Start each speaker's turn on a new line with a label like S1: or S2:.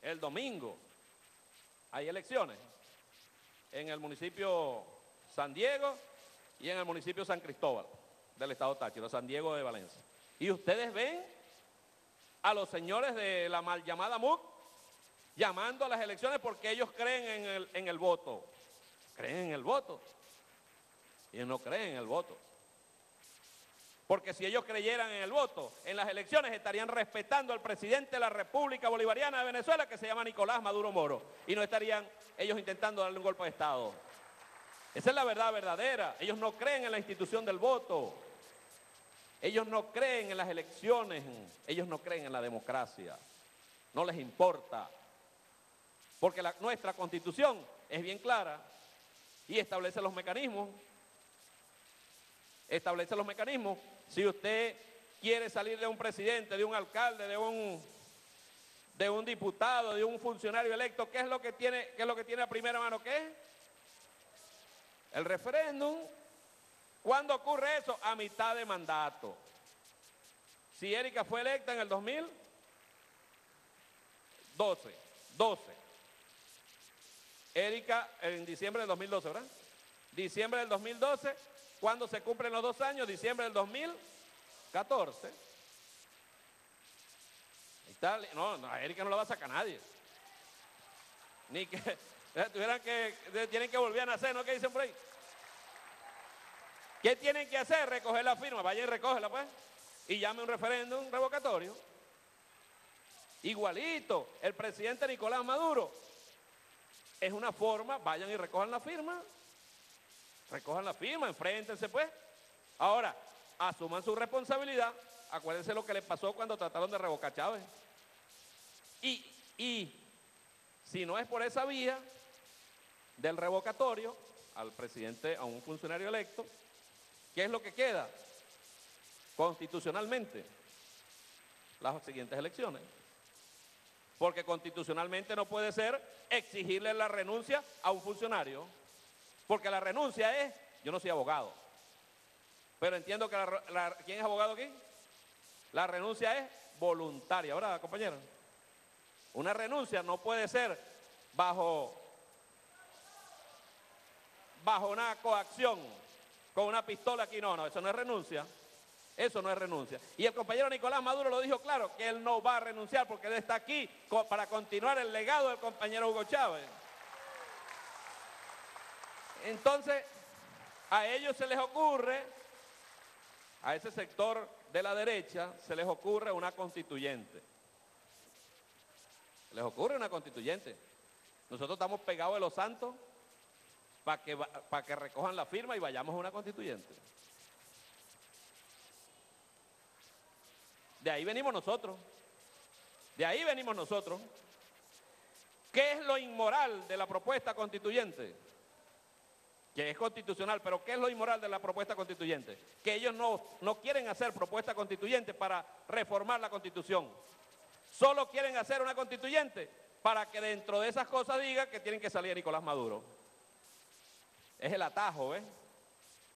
S1: el domingo hay elecciones en el municipio San Diego y en el municipio San Cristóbal del estado Táchira, San Diego de Valencia. Y ustedes ven a los señores de la mal llamada MUC llamando a las elecciones porque ellos creen en el voto. Creen en el voto. Y ellos no creen en el voto. Porque si ellos creyeran en el voto, en las elecciones estarían respetando al presidente de la República Bolivariana de Venezuela, que se llama Nicolás Maduro Moro, y no estarían ellos intentando darle un golpe de Estado. Esa es la verdad verdadera. Ellos no creen en la institución del voto. Ellos no creen en las elecciones. Ellos no creen en la democracia. No les importa. Porque nuestra Constitución es bien clara y establece los mecanismos. Establece los mecanismos. Si usted quiere salir de un presidente, de un alcalde, de un diputado, de un funcionario electo, ¿qué es lo que tiene a primera mano? ¿Qué es? El referéndum. ¿Cuándo ocurre eso? A mitad de mandato. Si Erika fue electa en el 2012, Erika en diciembre del 2012, ¿verdad? Diciembre del 2012, ¿cuándo se cumplen los 2 años? Diciembre del 2014. No, a Erika no la va a sacar nadie. Ni que tienen que volver a nacer, ¿no? ¿Qué dicen por ahí? ¿Qué tienen que hacer? Recoger la firma. Vayan y recógela, pues. Y llame un referéndum revocatorio. Igualito, el presidente Nicolás Maduro. Es una forma, vayan y recojan la firma. Recojan la firma, enfréntense, pues. Ahora, asuman su responsabilidad. Acuérdense lo que le pasó cuando trataron de revocar a Chávez. Y si no es por esa vía del revocatorio al presidente, a un funcionario electo, ¿qué es lo que queda? Constitucionalmente, las siguientes elecciones. Porque constitucionalmente no puede ser exigirle la renuncia a un funcionario. Porque la renuncia es, yo no soy abogado, pero entiendo que ¿quién es abogado aquí? La renuncia es voluntaria, ¿verdad, compañero? Una renuncia no puede ser bajo una coacción, con una pistola aquí, no, eso no es renuncia. Eso no es renuncia. Y el compañero Nicolás Maduro lo dijo claro, que él no va a renunciar porque él está aquí para continuar el legado del compañero Hugo Chávez. Entonces, a ellos se les ocurre, a ese sector de la derecha, se les ocurre una constituyente. Se les ocurre una constituyente. Nosotros estamos pegados de los santos para que recojan la firma y vayamos a una constituyente. De ahí venimos nosotros. De ahí venimos nosotros. ¿Qué es lo inmoral de la propuesta constituyente? Que es constitucional, pero ¿qué es lo inmoral de la propuesta constituyente? Que ellos no quieren hacer propuesta constituyente para reformar la Constitución. Solo quieren hacer una constituyente para que dentro de esas cosas diga que tienen que salir Nicolás Maduro. Es el atajo, ¿ves?